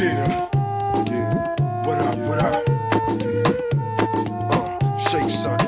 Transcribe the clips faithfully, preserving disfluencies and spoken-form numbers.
Yeah, yeah. What up, what up? Yeah. Uh, shake something.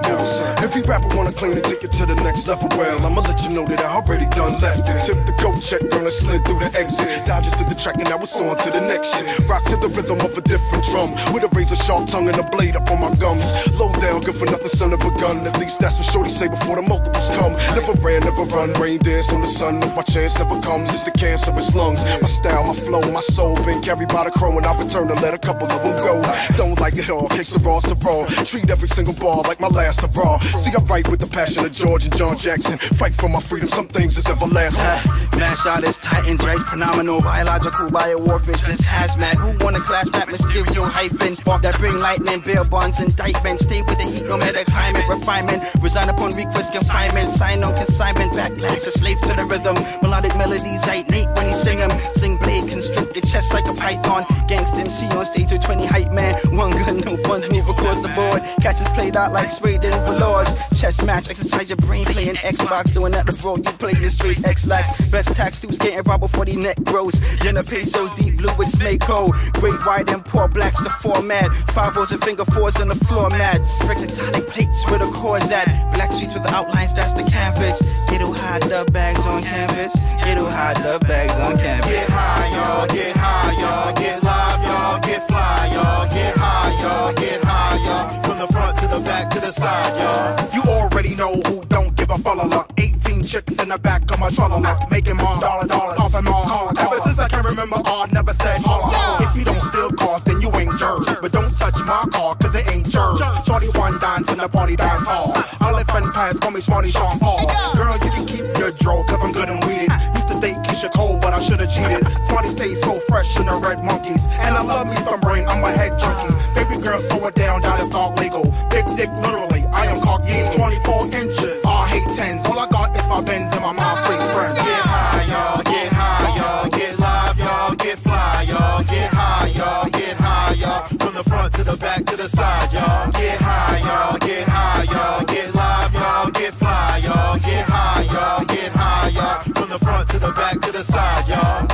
Every rapper wanna claim to take it to the next level. Well, I'ma let you know that I already done left it. Tip the coat check, gonna slid through the exit. Dodged through the track and I was on to the next shit. Rock to the rhythm of a different drum, with a razor sharp tongue and a blade up on my gums. Low down, good for nothing, son of a gun. At least that's what shorty say before the multiples come. Never ran, never run, rain dance on the sun. If my chance never comes, it's the cancerous lungs. My style, my flow, my soul been carried by the crow, and I return to let a couple of them go. Don't like it all, case of raw, so raw. Treat every single bar like my last hurrah. See, I write with the passion of George and John Jackson. Fight for my freedom, some things is everlasting. Uh, Mash artists, titans, right? Phenomenal, biological, biowarfare, just hazmat. Who wanna clash back Mysterio hyphen? Spark that bring lightning, bail bonds, indictment. Stay with the heat, no matter climate, refinement. Resign upon request, confinement. Sign on consignment, backlash, a slave to the rhythm. Melodic melodies, ain't Nate when he sing them. Sing blade, constrict your chest like a python. Gangsta M C on stage with twenty hype man. One gun, no funds, move across the board. Catches played out like sprayed in velours. Chess match, exercise your brain, playing Xbox, doing that the bro, you play it straight X-lax. Best tax dudes getting robbed before the net grows. Yenna pesos, deep blue with Smayco. Great white and poor blacks, the format. Five O's and finger fours on the floor mats. Rectitonic plates where the cores at. Black streets with the outlines, that's the canvas. Ghetto hide the bags on canvas. Ghetto hide the bags on canvas. Get high, y'all, get high, y'all. Get live, y'all, get fly, y'all. Get high, y'all, get high, y'all. From the front to the back to the side, y'all. You already know who don't give a follow. eighteen chicks in the back of my trolley, making more dollar dollars off and more. Call, Ever since I can remember, I never said holla. Yeah. If you don't steal cars, then you ain't jerk. But don't touch my car, cause it ain't jerk. Shorty one dance in the party dance hall. Elephant pants, call me Smarty Sean Paul. Girl, you can keep your draw, cause I'm good and weeded. Used to date Keisha Cole, but I should've cheated. Smarty stays so fresh in the red monkeys. And I love me some brain, I'm a head junkie. Baby girl, slow it down, down it's all legal. Big dick, literally, I am Caucasian. twenty-four inches, I hate tens. All I got is my Benz and my mom's face friend. Get high, y'all, get high, y'all. Get live, y'all, get fly, y'all. Get high, y'all, get high, y'all. From the front to the back to the side, y'all. Get high, y'all, get high, y'all. Get live, y'all, get fly, y'all. Get high, y'all, get high, y'all. From the front to the back to the side, y'all.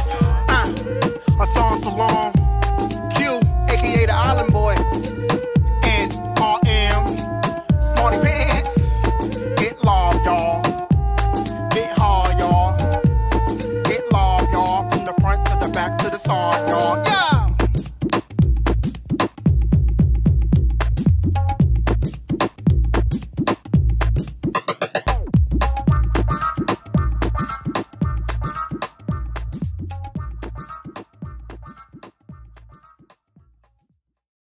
Uh, a song so long. Q, aka the Island Boy. And R M, Smarty Pants. Get loud, y'all. Get hard, y'all. Get loud, y'all. From the front to the back to the side, y'all.